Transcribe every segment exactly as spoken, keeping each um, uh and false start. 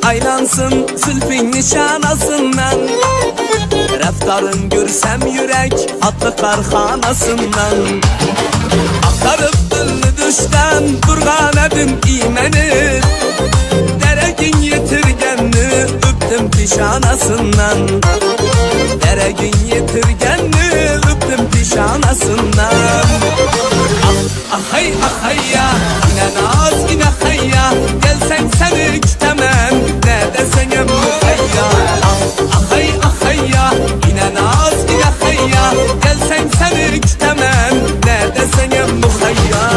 aylansın zülfün nişanasından. Raftarın görsem yürek atlı karxanasından. Aktarıp dilini düşten durgan edim imenir. Deregin yetirgenni öptüm pişanasından. Deregin yetirgenni öptüm pişanasından. Ah ahay ahay ya yine naz yine hayya. Gelsen seni kitemem ne desene muhayya. Ah ahay ahay ya yine naz yine hayya. Gelsen seni kitemem ne desene muhayya.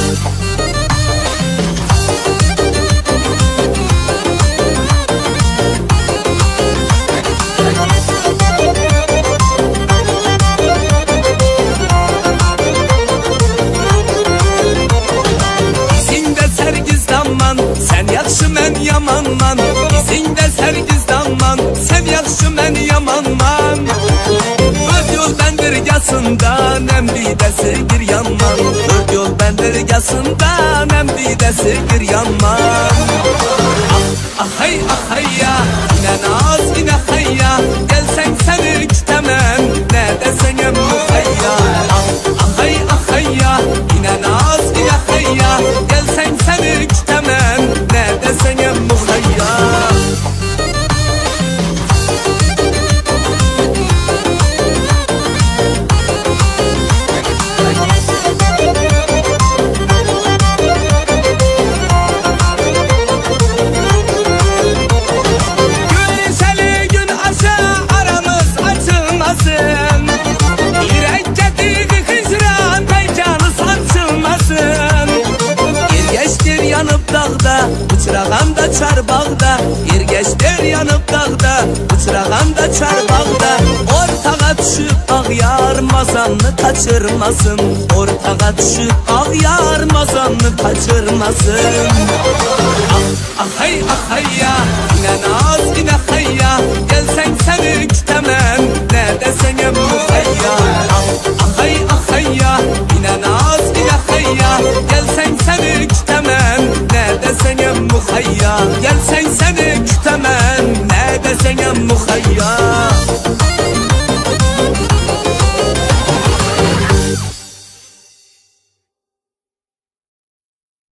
Sen yaxşı mən yamanman, izində sərgizdanman. Sen yaxşı mən yamanman. Öd yol bəndirgəsində nəmdidəsi bir yanman. Öd yol bəndirgəsində nəmdidəsi bir yanman. Ah ahay ahay ya yine naz yine hayya. Gelsen seni kitemem ne desene muhayya. Ah ahay ahay ya yine naz yine hayya. Gelsen seni kitemem ne desene muhayya. Güneşeli gün aşağı aramız açılmasın. Yürek getiği hicran mekanı sarsılmasın. Yergeçtir yanıp dağda, uçurağanda çarbağda. Yergeçtir yanıp dağda, uçurağanda çarbağda. Ortağa düşüp ağyar mazanını kaçırmasın. Ortağa düşüp ağyar mazanını kaçırmasın. Ah ahay ahay ya yine naz yine hayya. Gelsen seni kitemem ne desene muhayya. Ah ahay ahay ya yine naz yine hayya. Gelsen seni kitemem ne desene muhayya. Gelsen seni kitemem ne desene muhayya.